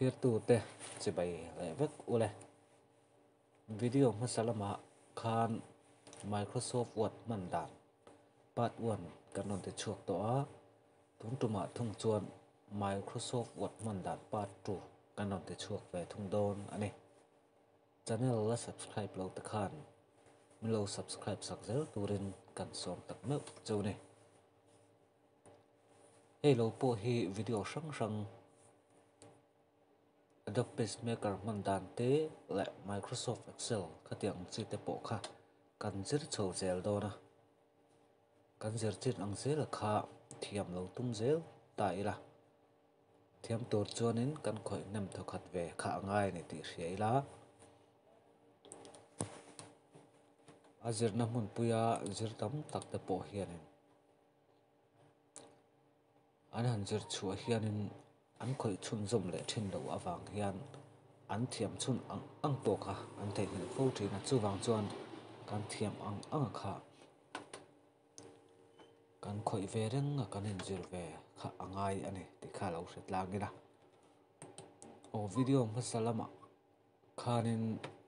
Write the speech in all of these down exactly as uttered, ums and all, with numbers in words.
thir tu te chibai le vek ule video masalama khan Microsoft Word man dan part one kanon te chuak to a tung tuma thung chuan Microsoft Word man dan part two kanon te chuak ve thung don ani channel la subscribe lo ta khan milo subscribe sak zel turin kan som tak me chone hello po hi video sang sang Adobe PageMaker man dan te le Microsoft Excel khatiang chi te po kha kan zir chho zel do na kan zir chin ang zel kha thiam lo tum zel ta ila thiam tur chuanin kan khoi nem tho khat ve kha ngai ni ti hriaila azir na mun puya zir tam tak te po hianin an han zir chua hianin an khoi chun zum le thin lo awang hian an thiam chun ang ang po kha an thei hil fo thina chuwang chuan kan thiam ang ang kha kan khoi ve reng kan in zir ve kha angai ani ti kha lo hret langina o video masalama khanin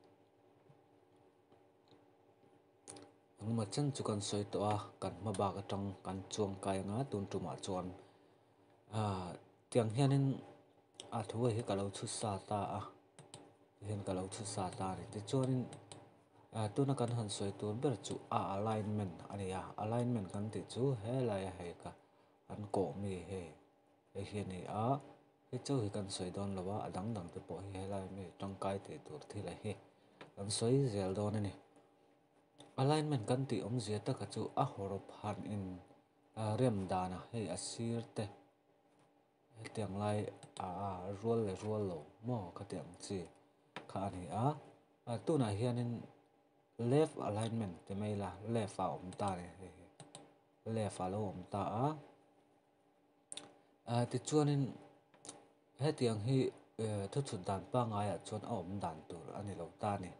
angma chan chu kan soi to a kan ma ba ka tang kan chuang kai nga tun tuma chuan a tiang hianin a thuwa hi ka lo chu sa ta a hian ka lo chu sa ta ni ti chuanin a tuna kan han soi tur ber chu a alignment ani a alignment kan ti chu he la ya he ka an ko mi he he hiani a he chu hi kan soi don lawa adang dang te po he la mi tang kai te tur thi la he kan soi zel don ani alignment kan ti om zia ta ka chu a horop han in rem dana he asir te tiang lai a rual le rual lo mo ka tiang chi kha ani a tu na hianin left alignment te mai la left a om ta ne left a lo om ta a a ti chuanin he tiang hi thu chu dan pa nga ya chuan a om dan tur ani lo ta ni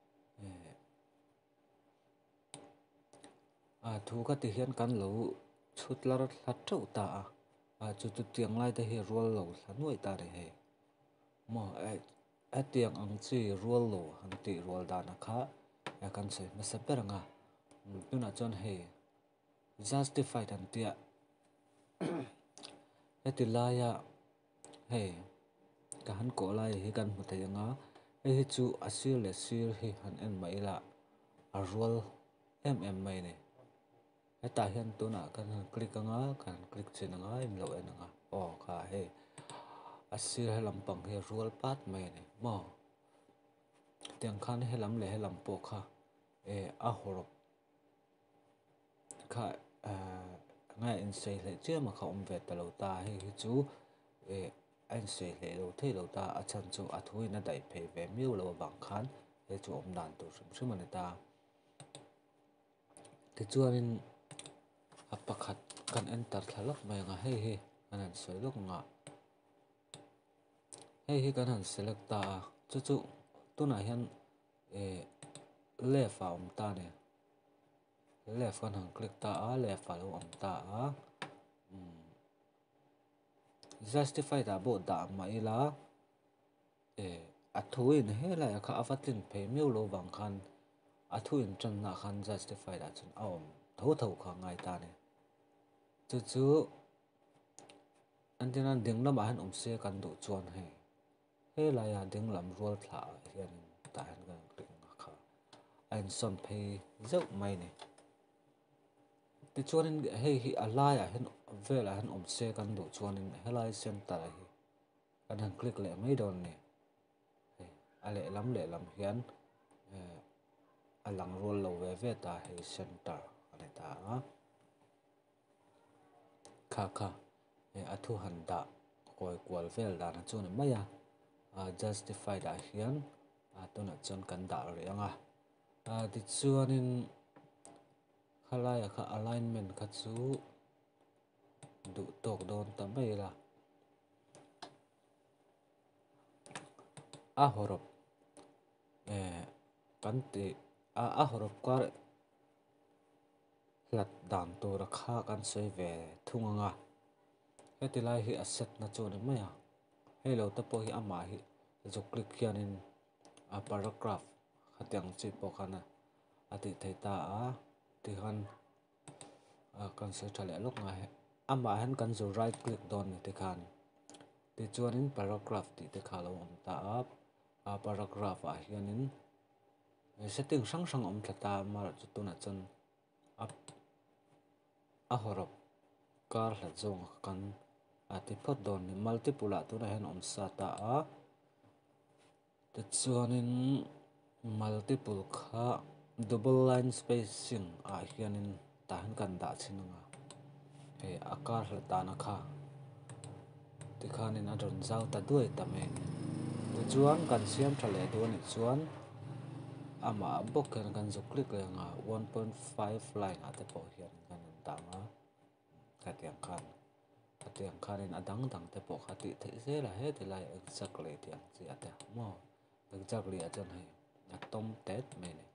a thu ka ti hian kan lo chut lar thlat thau ta a a chu chu tiang lai te hi rual lo hlanoi ta re he mo a tiang ang chi rual lo han ti rual dan a kha ya kan sei ma se peranga tuna chon he justified an tia etilaya he ka han ko lai hi kan mu te nga e hi chu asil le sir hi han en mai la a rual em em mai ne eta hian tuna kan click anga kan click chin anga im lo en anga o kha he asir he lampang he rual pat mai ne mo tiang khan he lam le he lam po kha e a horop kha nga in sei le che ma kha om ve ta lo ta he hi chu e an sei le lo thei lo ta a chan chu a thui na dai phe ve miu lo bang khan he chu om dan tu sim sim ani ta ti chuanin a pakhat kan enter thalak mai nga he he anan soi lok nga he he kan han select ta chu chu tuna hian e left a om ta ne left kan han click ta a left a lo om ta a justify da bo da mai la e a thuin he la kha avatin phe miu lo wang khan a thuin chan na khan justify da chun a om tho tho kha ngai ta ne chu chu antina ding lam han om se kan du chuan he he la ya ding lam rual thla hian ta han kan click kha an son phe zau mai ne ti chuanin hei hi alai a hen vela han om se kan du chuanin helai center hi kan han click le mai don ne he ale lam le lam hian alang rol lo ve ve ta he center ani ta kha kha e athu han da koi kwal vel da na chuan mai a justify da hian a tuna chon kan da ri anga a ti chuanin khalaya kha alignment kha chu du tok don ta mai la a horop e kan ti a a horop kar lat dan to ra kha kan sei ve thunganga hetilai hi asset na chu ni mai a hello ta po hi ama hi zo click hianin a paragraph khatiang chi po khana ati thei ta a ti han a kan se thale lok nga he ama han kan zo right click don ni te khan ti chuanin paragraph ti te khalo om ta a paragraph a hianin setting sang sang om thata mar chu tu na chon a a horop kar hla zong kan ati phot don ni multiple tu na hen om sa ta a te chuanin multiple kha double line spacing a hianin ta han kan da chinanga he akar hla ta na kha ti khanin a ron zau ta duai ta me te chuan kan siam thale do ni chuan ama bok kan kan zo click nga one point five line ate po hian kan ta nga khatiang khan khatiang khanin adang dang te po khati thei se la he ti lai exactly tiang chi ate mo exactly a chan hai atom tet me ne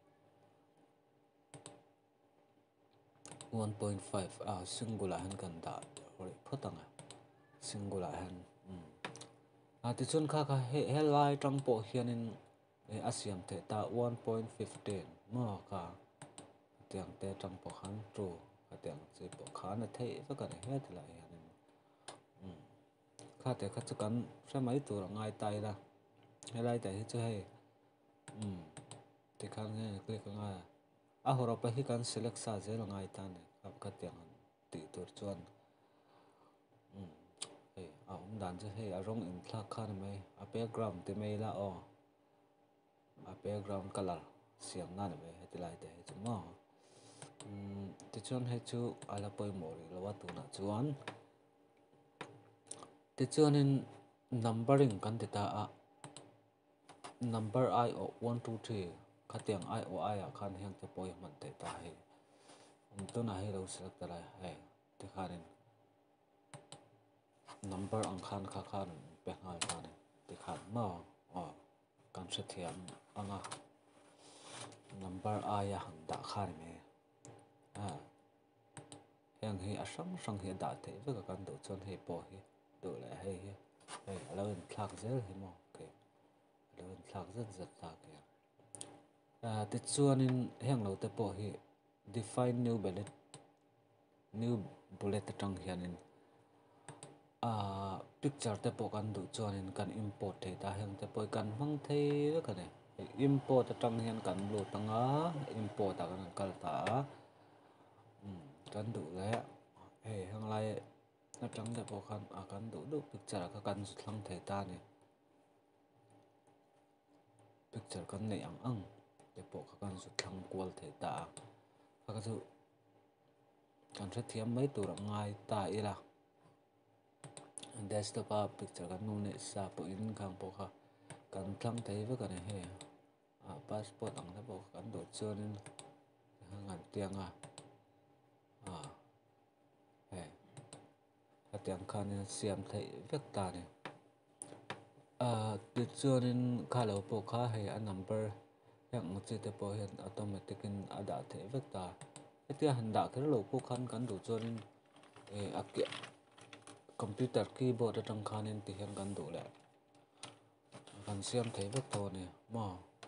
one point five a singular han kan da ori photanga singular han a ti chun kha kha he he lai tang po hianin asiam te ta one point fifteen mo ka tiang te tang po khan tru tiang chi po khan thei va ka he ti lai hianin kha te kha chu kan sa mai tur ngai tai la he lai tai chu he um ti khan nge click nga a hora pa hi kan select sa je lo ngai ta ne kap ka tiang ti tur chuan um he a um dan chu he a rong in thla khan mai a background te mai la o a background color siam na ne mai he ti lai te chu mo um ti chuan he chu ala poi mo ri lo wa tu na chuan ti chuan in numbering kan ti ta a number I o one two three khatiang I o I a khan hiang te poi man te ta he um to na he lo select ta lai he ti khanin number ang khan kha khan pe ngal ta ne ti khan mo o kan se thiam anga number I a hang da khan me a hiang hi a sang sang hi da te ve ka kan do chon he po hi do la he he he alo in thak zel hi mo ke alo in thak zet zet ta ke a ti chuan in hiang lo te po hi define new bullet new bullet atang hianin a picture te po kan du chuan in kan import the ta hiang te poi kan mang thei ve ka ne import atang hian kan lo tanga import ta kan kal ta um kan du le he hang lai atang te po khan a kan du du picture ka kan su thlang thei ta ne picture kan nei ang ang te po ka kan su thlang kwal thei ta ka ka chu kan se thiam mai tur ngai ta ila desktop a picture kan nu ne sa po in kang po kha kan thlang thei ve ka ne he a passport ang te po kan do chuan in hangan tiang a a he atiang khan siam thei vek ta ne a ti chuan in kha lo po kha he a number yang chi te po hian automatic in ada thei vek ta etia han da ke lo po khan kan du chuan in e a ke computer keyboard atang khan in ti hian kan du le kan siam thei vek to ne mo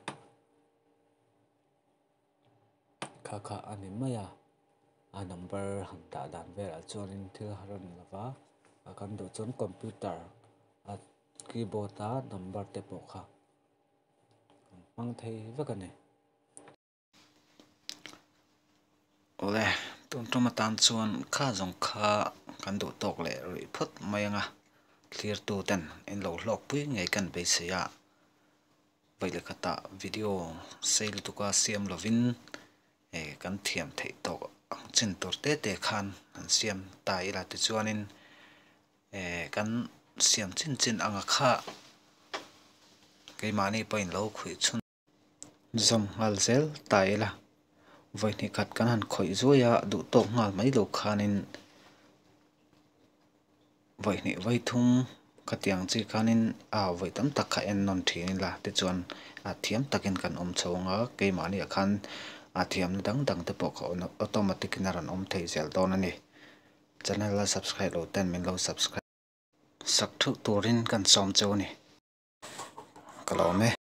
kha kha ani maya a number han da dan ve a chuan in thil haron lova a kan du chuan computer a keyboard a number te po kha mang thei vek ane ole tun tuma tan chuan kha jong kha kan du tok le ri phot mai anga clear tu ten in lo hlok pui ngai kan be se ya vai le khata video sale tu ka siam lovin e kan thiam thei to chin tur te te khan an siam tai la ti chuanin e kan siam chin chin anga kha ke mani pain lo khui chun zom ngal zel tai la voi ni khat kan han khoi zoya du tok ngal mai lo khanin voi ni voi thum khatiang chi khanin a voi tam tak kha en non thin la ti chuan a thiam takin kan om chawanga ke mani a khan a thiam dang dang te po kho automatic na ran om thei zel don ani channel la subscribe lo ten min lo subscribe sak thu turin kan som chaw ni kalo me